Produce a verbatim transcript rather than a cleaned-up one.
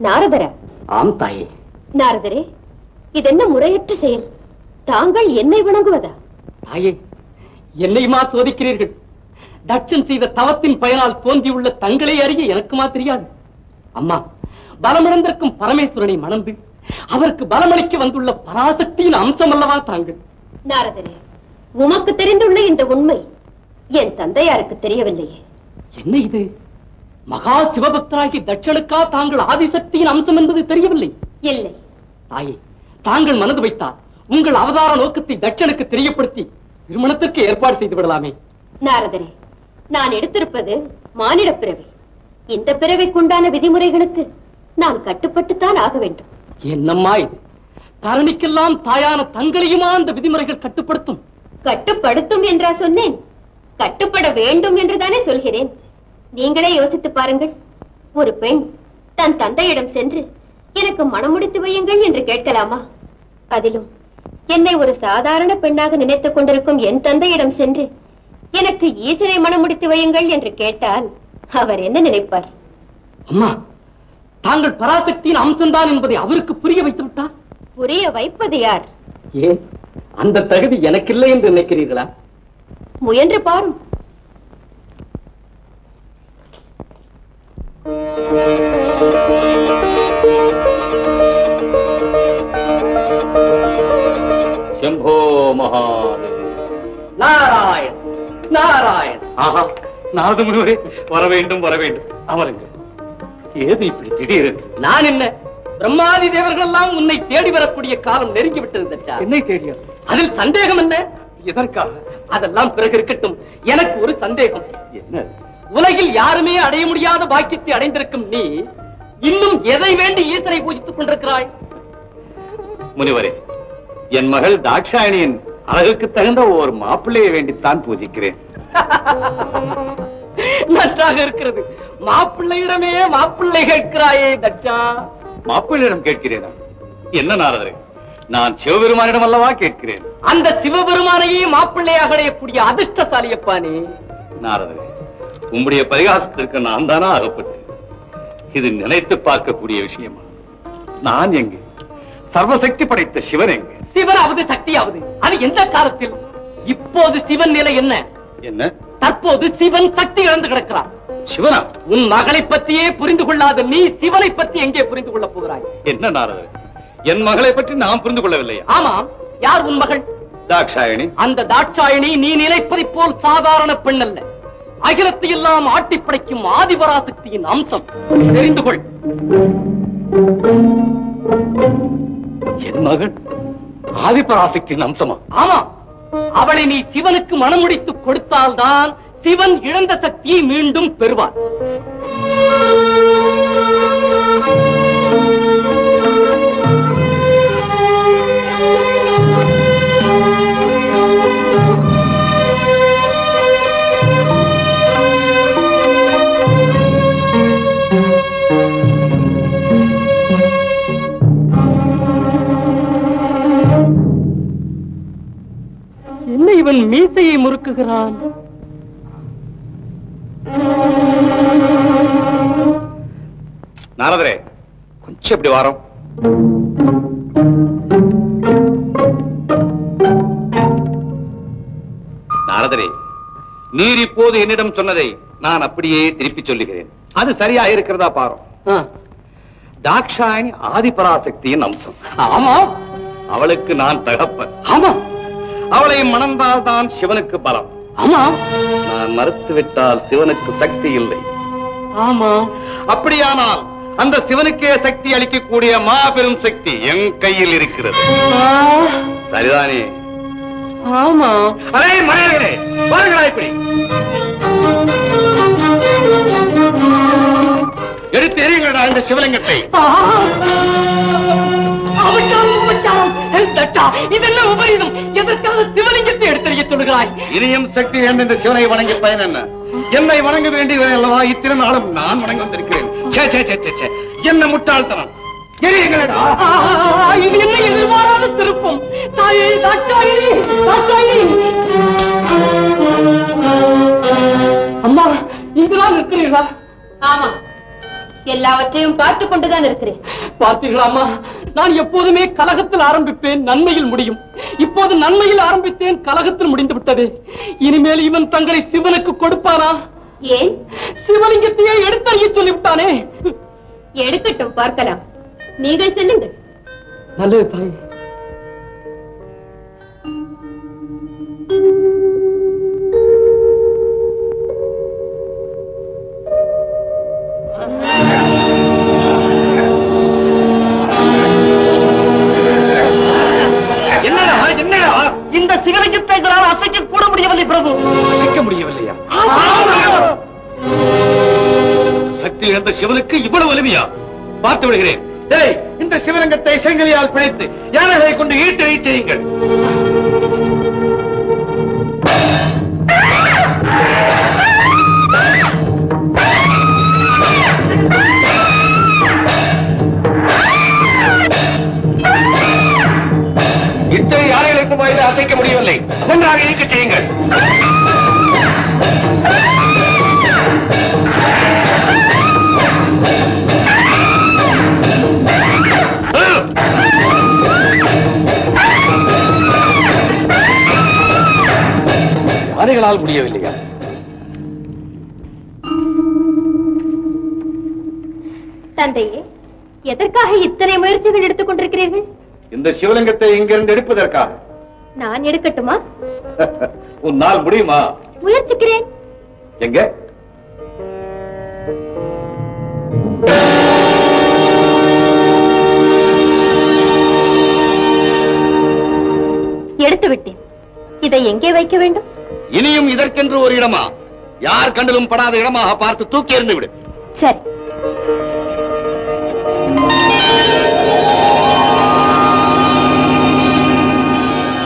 நாரதரா? ஆம் தாயே. நாரதரே, இதென்ன முறையற்ற செயல்? தாங்கள் என்னை வணங்குவதா? தாயே, என்னையுமா சோதிக்கிறீர்கள்? தட்சன் செய்த தவத்தின் பயனால் தோன்றியுள்ள தங்களை அறிய எனக்குமா தெரியாது? அம்மா, பலமிழந்திருக்கும் பரமேஸ்வரனை மணந்து அவருக்கு பலமளிக்க வந்துள்ள பராசக்தியின் அம்சம் அல்லவா தாங்கள்? நாரதரே, உமக்கு தெரிந்துள்ள இந்த உண்மை என் தந்தையாருக்கு தெரியவில்லையே. என்ன இது? மகா சிவபக்தராகி தட்சனுக்கா தாங்கள் ஆதிசக்தியின் அம்சம் என்பது தெரியவில்லை? இல்லை. தாயே, தாங்கள் மனது வைத்தால் உங்கள் அவதார நோக்கத்தை தட்சனுக்கு தெரியப்படுத்தி திருமணத்திற்கு ஏற்பாடு செய்து விடலாமே. நாரதரே, நான் எடுத்திருப்பது மானிட பிறவி. இந்த பிறவிக்குண்டான விதிமுறைகளுக்கு நான் கட்டுப்பட்டுத்தான் ஆக வேண்டும். என்னம்மா இது? தரணிக்கெல்லாம் தாயான தங்களையுமா அந்த விதிமுறைகள் கட்டுப்படுத்தும்? கட்டுப்படுத்தும் என்றா சொன்னேன்? கட்டுப்பட வேண்டும் என்றுதானே சொல்கிறேன். நீங்களே யோசித்து பாருங்கள். ஒரு பெண் தன் தந்தையிடம் சென்று எனக்கு மணமுடித்து வையுங்கள் என்று கேட்கலாமா? அதிலும் என்னை ஒரு சாதாரண பெண்ணாக நினைத்துக் கொண்டிருக்கும் என் தந்தையிடம் சென்று எனக்கு ஈசனை மணமுடித்து வையுங்கள் என்று கேட்டால் அவர் என்ன நினைப்பார்? அம்மா, தாங்கள் பராசக்தியின் அம்சம்தான் என்பதை அவருக்கு புரிய வைத்து விட்டார். புரிய வைப்பது யார்? ஏன் அந்த தகுதி எனக்கு இல்லை என்று நினைக்கிறீர்களா? முயன்று பாரும். शंभो महादेव. नारायण नारायण. ஆஹா, நாரத முனிவரே, வர வேண்டும் வர வேண்டும். அமருங்க. ஏது இப்படி திடீர்? நான் என்ன, பிரம்மாதி தேவர்கள் எல்லாம் உன்னை தேடி வரக்கூடிய காலம் நெருங்கி விட்டது. என்னை தேடிய அதில் சந்தேகம் என்ன? எதற்காக? அதெல்லாம் பிறகு இருக்கட்டும். எனக்கு ஒரு சந்தேகம். என்ன? உலகில் யாருமே அடைய முடியாத பாக்கியத்தை அடைந்திருக்கும் நீ இன்னும் எதை வேண்டி ஈசனை பூஜித்துக் கொண்டிருக்கிறாய்? முனிவரே, என் மகள் தாட்சாயணியின் அழகுக்கு தகுந்த ஒரு மாப்பிள்ளையை வேண்டித்தான் பூஜிக்கிறேன். நன்றாக இருக்கிறது. மாப்பிள்ளையிடமே மாப்பிள்ளை கேட்கிறாயே தட்சா. மாப்பிள்ளையிடம் கேட்கிறேனா? என்ன நாரதரே, நான் சிவபெருமானிடம் அல்லவா கேட்கிறேன். அந்த சிவபெருமானையே மாப்பிள்ளையாக அடையக்கூடிய அதிர்ஷ்டசாலியப்பானே. நாரதரே, உம்முடைய பரிகாசத்திற்கு நான் தானா அகப்பட்டு இது நினைத்து பார்க்கக்கூடிய விஷயமா? நான் எங்கே? சர்வசக்தி படைத்த சிவன் எங்கே? சிவனாவது சக்தியாவது அது எந்த காலத்தில்? இப்போது சிவன் நிலை என்ன? என்ன? தற்போது சிவன் சக்தி இழந்து கிடக்கிறார். சிவனா? உன் மகளை பற்றியே புரிந்து கொள்ளாத நீ சிவனை பற்றி எங்கே புரிந்து கொள்ளப் போகிறாய்? என்ன நாரதரே, என் மகளை பற்றி நான் புரிந்து கொள்ளவில்லையா? ஆமாம். யார் உன் மகள்? தாட்சாயணி. அந்த தாட்சாயணி நீ நினைப்பதை போல் சாதாரண பெண் அல்ல. அகிலத்தை எல்லாம் ஆட்டி படைக்கும் ஆதிபராசக்தியின் அம்சம். தெரிந்து கொள். என் மகள் ஆதிபராசக்தியின் அம்சமா? ஆமா. அவளை நீ சிவனுக்கு மணமுடித்து கொடுத்தால்தான் சிவன் இழந்த சக்தியை மீண்டும் பெறுவார். என்ன இவன் மீசையை முறுக்குகிறான்? நாரதரே, கொஞ்சம் இப்படி வாரம். நாரதரே, நீர் இப்போது என்னிடம் சொன்னதை நான் அப்படியே திருப்பி சொல்லுகிறேன். அது சரியா இருக்கிறதா பாரும். தாட்சாயணி ஆதிபராசக்தியின் அம்சம். ஆமா. அவளுக்கு நான் தகப்பன். ஆமா. அவளை மணந்தால் தான் சிவனுக்கு பலம். ஆமா. நான் மறுத்துவிட்டால் சிவனுக்கு சக்தி இல்லை. ஆமா. அப்படியானால் அந்த சிவனுக்கே சக்தி அளிக்கக்கூடிய மாபெரும் சக்தி என் கையில் இருக்கிறது. சரிதானே? ஆமா. அரே மறையர்களே, வாருங்களா இப்படி. எடுத்து எறியுங்களா இந்த சிவலிங்கத்தை. இதெல்லாம் உபரீதம். எதற்காக சிவலிங்கத்தை எடுத்தறிய சொல்கிறாய்? இனியும் சக்தி என்ற இந்த சிவனை வணங்கி பயன் என்ன? என்னை வணங்க வேண்டியது அல்லவா இத்தனை நாளும் நான் வணங்கி வந்திருக்கிறேன். என்ன முட்டாள்தனம்! எரியுங்களடா. இது என்ன எதிர்பாராத திருப்பம்? தாயே, தாட்சாயணி, தாட்சாயணி. அம்மா, இங்குதான் இருக்கிறீர்களா? ஆமா. எல்லாவற்றையும் பார்த்து கொண்டுதான் இருக்கிறேன். பார்த்தீர்களாமா, நான் எப்போதுமே கலகத்தில் ஆரம்பிப்பேன், நன்மையில் முடியும். இப்போது நன்மையில் ஆரம்பித்தேன், கலகத்தில் முடிந்து விட்டது. இனிமேல் இவன் தங்களை சிவனுக்கு கொடுப்பானா? ஏன்? சிவலிங்கத்தையே எடுத்தறிய சொல்லிவிட்டானே. எடுக்கட்டும், பார்க்கலாம். நீங்கள் செல்லுங்கள். நல்லது தாய். இந்த சிவலிங்கத்தை எங்களால் அசைக்க கூட முடியவில்லை பிரபு. அசைக்க முடியவில்லையா? சக்தி இழந்த சிவனுக்கு இவ்வளவு வலிமையா? பார்த்து விடுகிறேன். இந்த சிவலிங்கத்தை செங்கலியால் பிழைத்து யானைகளை கொண்டு ஈட்டை செய்யுங்கள். இத்தனை யானைகளுக்கு வாயில அசைக்க முடியவில்லை. நன்றாக இயக்க செய்யுங்கள். யானைகளால் முடியவில்லையா? தந்தையே, எதற்காக இத்தனை முயற்சிகள் எடுத்துக் கொண்டிருக்கிறீர்கள்? இந்த சிவலிங்கத்தை இங்கிருந்து எடுப்பதற்காக. நான் எடுக்கட்டுமா? உன்னால் முடியுமா? முயற்சிக்கிறேன். எங்க? எடுத்து விட்டேன். இதை எங்கே வைக்க வேண்டும்? இனியும் இதற்கென்று ஒரு இடமா? யார் கண்டிலும் படாத இடமாக பார்த்து தூக்கி எறிந்து விடு. சரி.